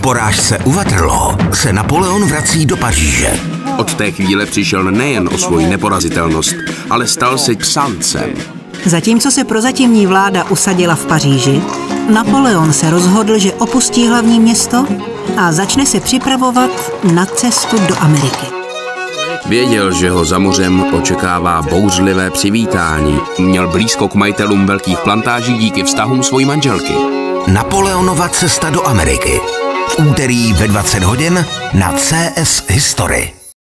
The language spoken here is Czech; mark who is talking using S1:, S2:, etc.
S1: porážce u Waterloo se Napoleon vrací do Paříže.
S2: Od té chvíle přišel nejen o svoji neporazitelnost, ale stal se psancem.
S3: Zatímco se prozatímní vláda usadila v Paříži, Napoleon se rozhodl, že opustí hlavní město a začne se připravovat na cestu do Ameriky.
S2: Věděl, že ho za mořem očekává bouřlivé přivítání. Měl blízko k majitelům velkých plantáží díky vztahům svojí manželky.
S1: Napoleonova cesta do Ameriky. V úterý ve 20 hodin na CS History.